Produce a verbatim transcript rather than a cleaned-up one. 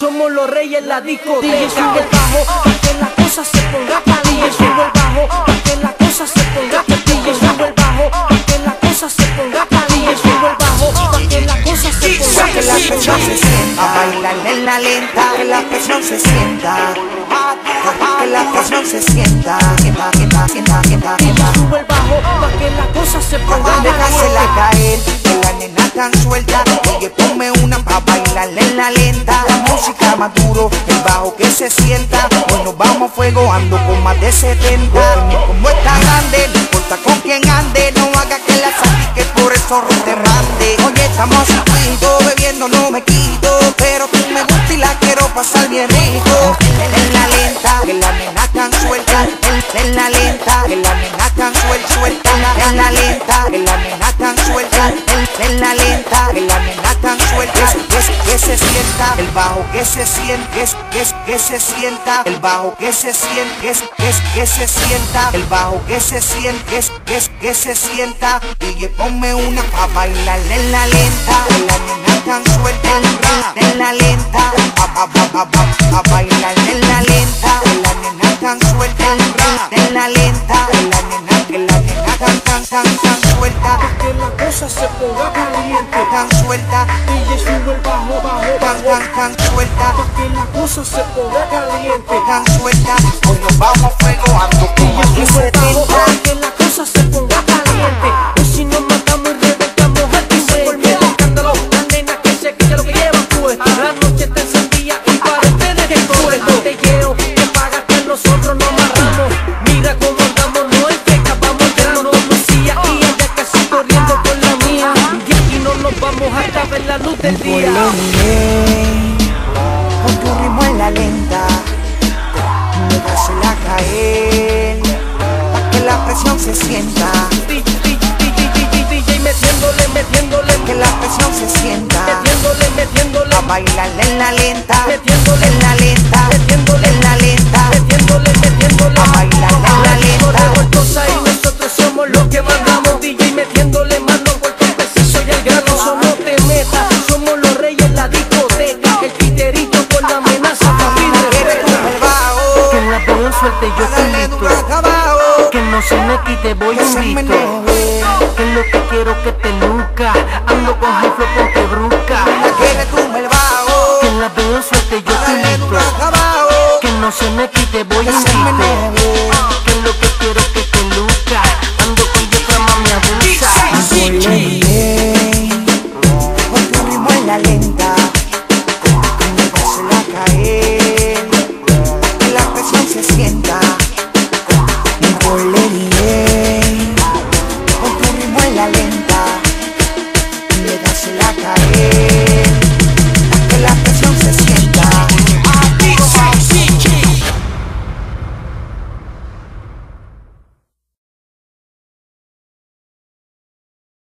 Somos los reyes en la discoteca. D J sube el bajo pa' que la cosa se ponga caliente. D J sube el bajo pa' que la cosa se ponga caliente. D J sube el bajo pa' que la cosa se ponga caliente. D J sube el bajo pa' que la cosa se ponga caliente. Que la presión se sienta, a bailar en la lenta. Que la presión se sienta, que la presión se sienta. Sienta, sienta, sienta, sienta, D J sube el bajo pa' que la cosa se ponga caliente. Déjasela caer, que la nena tan suelta. Oye, ponme una pa' bailar en la lenta. La música más duro, el bajo que se sienta. Hoy nos vamos a fuego, ando con más de setenta. Como está grande, no importa con quién ande. No haga que la saque, por eso te mande. Oye, estamos circuito, bebiendo no me quito. Pero tú me gusta y la quiero pasar bien rico. En la lenta, que la nena tan suelta. En, en la lenta, que la nena tan suelta, suelta. En la lenta, que la nena tan suelta. En, en la lenta, que la nena tan suelta. Es, que se sienta, el bajo que se siente, es, es, que se sienta, el bajo que se siente, es, es, que se sienta, el bajo que se siente, es, es, que se sienta. Y ponme una pa' bailar en la lenta, en la nena tan suelta, en la lenta, a, a, a, a, a bailar en la lenta, en la nena tan suelta, en la lenta, en la nena, que la nena tan, tan, tan, tan suelta. Que la cosa se ponga caliente. Tan suelta, D J sube el bajo, bajo, tan, tan, tan suelta. pa' que la cosa se ponga caliente. Tan suelta, hoy nos vamos a fuego, ando con más de D J sube el bajo setenta. pa' que la cosa se ponga caliente. Hoy si nos matamos y reventamos el piso por miedo escándalo. La nena que se quilla lo que lleva puesto. La noche te encendía y parece de que puesto. Te llevo, que pagas que nosotros nos amarramos. Mira cómo andamos, no es que acabamos de no conocía. Y ella casi corriendo con la mía. Y aquí no nos vamos hasta ver la luz del día. Con tu ritmo en la lenta, déjasela caer, pa' que la presión se sienta. D J metiéndole, metiéndole, Que la presión se sienta. metiéndole, metiéndole, A bailar en la lenta, metiéndole, en la lenta, metiéndole, en la lenta. metiéndole, metiéndole, A bailar en la lenta. revoltosa y nosotros somos los que mandamos. D J metiéndole mano vuelto preciso y el grano. Somos te meta, somos los reyes en la discoteca. El titerito con la amenaza pa' mí Quiere tu el bajo, que en la peor suerte yo estoy dale listo. duro acá abajo, Que no se me quite, voy que se invito. menee. Que es lo que quiero que te nunca. Ando con jefe ponte brusca. Quiere tu el bajo, Que en la peor suerte yo estoy dale duro listo. acá abajo, Que no se me quite, voy que se invito. menee. Que es lo que quiero que te luzca. Ando con yetra, mami abusa. Con tu ritmo en la lenta, déjasela caer, que la presión se sienta. Mi bolería.